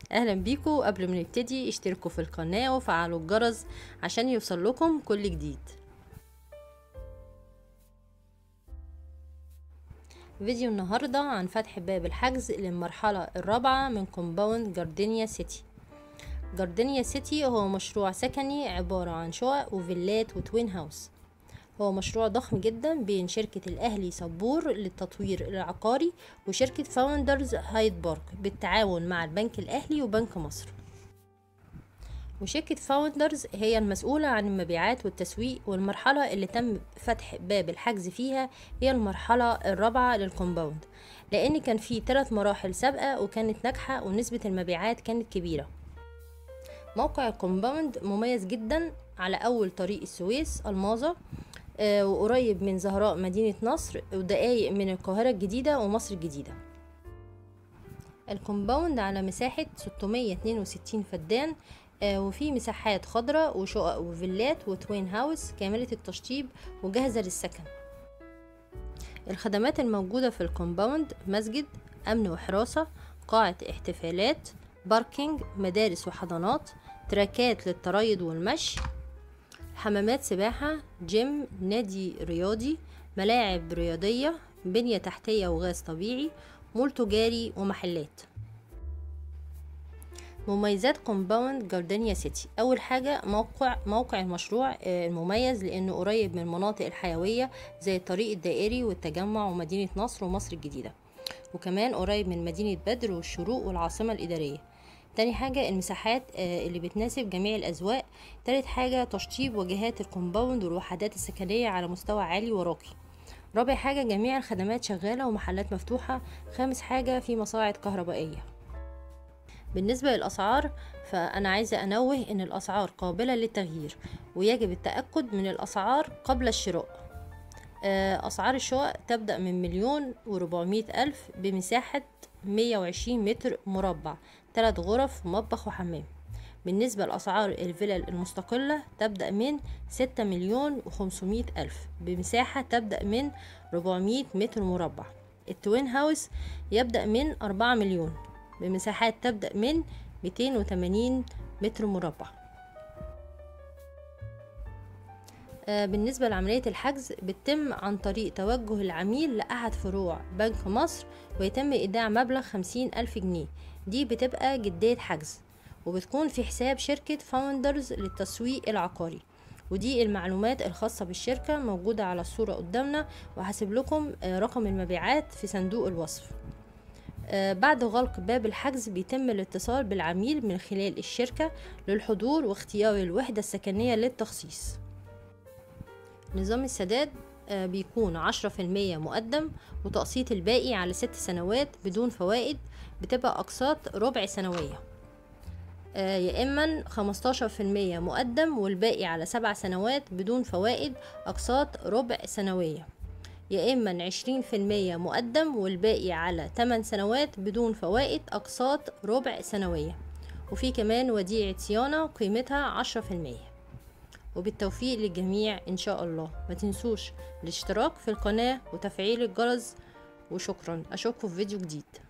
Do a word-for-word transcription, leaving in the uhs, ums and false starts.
اهلا بيكم. قبل ما نبتدي اشتركوا في القناة وفعلوا الجرس عشان يوصل لكم كل جديد. فيديو النهاردة عن فتح باب الحجز للمرحلة الرابعة من كومباوند جاردينيا سيتي. جاردينيا سيتي هو مشروع سكني عبارة عن شقق وفيلات وتوين هاوس. هو مشروع ضخم جدا بين شركة الأهلي صبور للتطوير العقاري وشركة فاوندرز هايد بارك بالتعاون مع البنك الأهلي وبنك مصر. وشركة فاوندرز هي المسؤولة عن المبيعات والتسويق، والمرحلة اللي تم فتح باب الحجز فيها هي المرحلة الرابعة للكومباوند، لأن كان في ثلاث مراحل سابقة وكانت ناجحة ونسبة المبيعات كانت كبيرة. موقع الكومباوند مميز جدا على أول طريق السويس الماظة، آه وقريب من زهراء مدينة نصر ودقايق من القاهرة الجديدة ومصر الجديدة. الكومباوند على مساحة ستمية اتنين وستين فدان، آه وفي مساحات خضراء وشقق وفيلات وتوين هاوس كاملة التشطيب وجاهزة للسكن. الخدمات الموجودة في الكومباوند: مسجد، أمن وحراسة، قاعة احتفالات، باركينج، مدارس وحضانات، تراكات للتريض والمشي، حمامات سباحة، جيم، نادي رياضي، ملاعب رياضية، بنية تحتية وغاز طبيعي، مول تجاري ومحلات. مميزات كومباوند جاردينيا سيتي: اول حاجه موقع موقع المشروع المميز لانه قريب من المناطق الحيويه زي الطريق الدائري والتجمع ومدينه نصر ومصر الجديده، وكمان قريب من مدينه بدر والشروق والعاصمه الاداريه. تاني حاجه المساحات اللي بتناسب جميع الاذواق. تالت حاجه تشطيب واجهات الكومباوند والوحدات السكنيه على مستوى عالي وراقي. رابع حاجه جميع الخدمات شغاله ومحلات مفتوحه. خامس حاجه في مصاعد كهربائيه. بالنسبة للأسعار، فأنا عايزة أنوه إن الأسعار قابلة للتغيير ويجب التأكد من الأسعار قبل الشراء. أسعار الشقق تبدأ من مليون وربعمية ألف بمساحة مية وعشرين متر مربع، ثلاث غرف مطبخ وحمام. بالنسبة لأسعار الفلل المستقلة تبدأ من ستة مليون وخمسمية ألف بمساحة تبدأ من ربعمية متر مربع. التوين هاوس يبدأ من أربعة مليون بمساحات تبدأ من مئتين وثمانين متر مربع. بالنسبة لعملية الحجز بتتم عن طريق توجه العميل لأحد فروع بنك مصر ويتم إيداع مبلغ خمسين ألف جنيه، دي بتبقى جدية حجز وبتكون في حساب شركة فاوندرز للتسويق العقاري. ودي المعلومات الخاصة بالشركة موجودة على الصورة قدامنا، وهسيب لكم رقم المبيعات في صندوق الوصف. بعد غلق باب الحجز بيتم الاتصال بالعميل من خلال الشركة للحضور واختيار الوحدة السكنية للتخصيص. نظام السداد بيكون عشرة في المية مقدم وتقسيط الباقي على ست سنوات بدون فوائد، بتبقى أقساط ربع سنوية، يا إما خمستاشر في المية مقدم والباقي على سبع سنوات بدون فوائد أقساط ربع سنوية، يا إما عشرين في المية مقدم والباقي على ثمان سنوات بدون فوائد أقساط ربع سنوية. وفي كمان وديعة صيانة قيمتها عشرة في المية. وبالتوفيق للجميع إن شاء الله. ما تنسوش الاشتراك في القناة وتفعيل الجرس، وشكرا. أشوفكم في فيديو جديد.